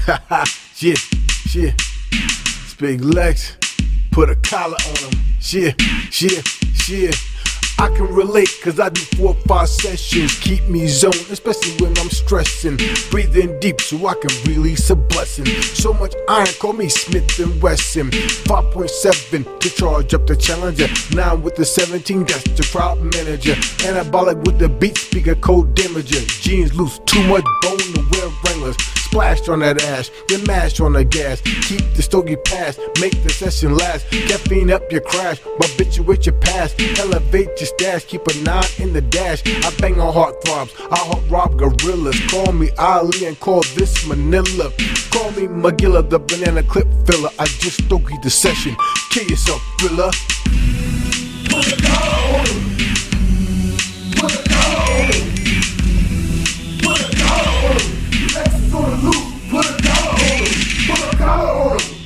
Haha, yeah, yeah. It's Big Lecxs. Put a collar on him. Yeah, yeah, yeah. I can relate, cause I do 4 or 5 sessions. Keep me zoned, especially when I'm stressing. Breathing deep so I can release a blessing. So much iron, call me Smith and Wesson. 5.7 to charge up the Challenger. 9 with the 17, that's the crowd manager. Anabolic with the beat speaker, code damager. Jeans loose, too much bone to wear Wranglers. Splash on that ash, then mash on the gas. Keep the stogie pass, make the session last. Caffeine up your crash, barbiturate your past. Elevate your stash, keep a 9 in the dash. I bang on heart throbs, I hot rob gorillas. Call me Ali and call this Manila. Call me Magilla, the banana clip filler. I just stogie the session, kill yourself, thriller. Put a collar on him. Put a collar on him. Put a collar on him. Lecxs on the loop. Put a collar on him. Put a collar on him.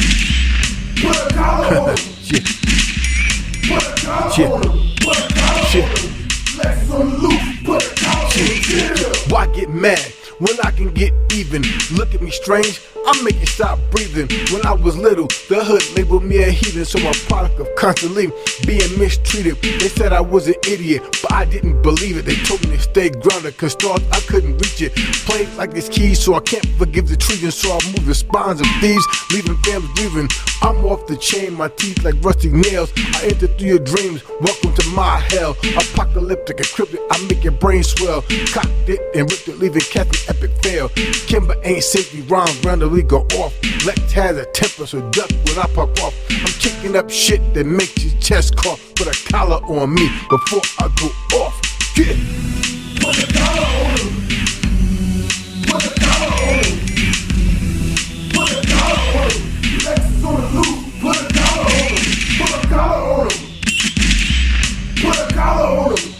Put a collar on him. Yeah. Put a collar on him. Put a collar on him. Lecxs on the loop. Put a collar on him. Why get mad when I can get even? Look at me strange, I make you stop breathing. When I was little, the hood labeled me a heathen, so I'm a product of constantly being mistreated. They said I was an idiot, but I didn't believe it. They told me to stay grounded, cause stars I couldn't reach it. Played like it's keys, so I can't forgive the treason. So I move the spines of thieves, leaving families grieving. I'm off the chain, my teeth like rusty nails. I enter through your dreams, welcome to my hell. Apocalyptic, encrypted, I make your brain swell. Cocked it and ripped it, leaving Kathy epic fail. Kimber ain't safety, rhymes randomly go off. Lecxs has a temper, so duck when I pop off. I'm kicking up shit that makes your chest cough. Put a collar on me before I go off. Yeah. Put a collar on him. Put a collar on him. Put a collar on him. Lecxs on the loop. Put a collar on him. Put a collar on him. Put a collar on him.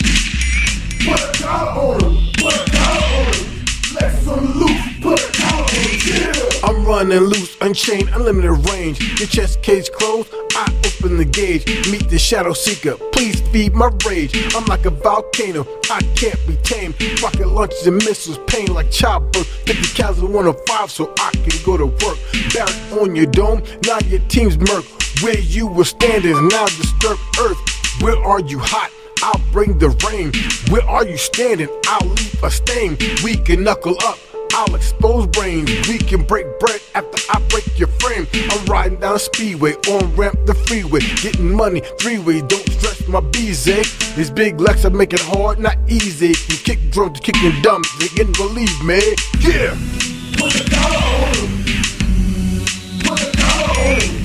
Put a collar on him. Put a collar on him. Lecxs on the loop. Put a collar on him. Yeah. I'm running loose, unchained, unlimited range. Your chest cage closed, I open the gauge. Meet the shadow seeker, please feed my rage. I'm like a volcano, I can't be tamed. Rocket launches and missiles, pain like childbirth. 50 cals and 105 so I can go to work. Barrack on your dome, now your team's murk. Where you were standing is now disturbed earth. Where are you hot? I'll bring the rain. Where are you standing? I'll leave a stain. We can knuckle up, I'll expose brains. We can break bread after I break your frame. I'm riding down Speedway, on ramp the freeway. Getting money, 3-way, don't stress my B's, eh? This Big Lecxs, I make it hard, not easy. You kick drums, kicking dumb, they can believe me. Yeah! Put a collar on him. Put a collar on him.